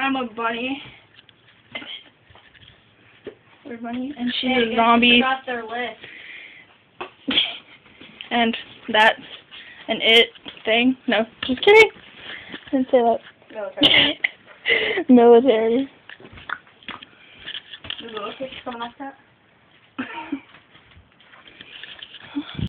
I'm a bunny. We're bunny, and she's Hey, a zombie. got their list. And that's an it thing. No, just kidding. Didn't say that. Military. Military. Is the little kids coming like that?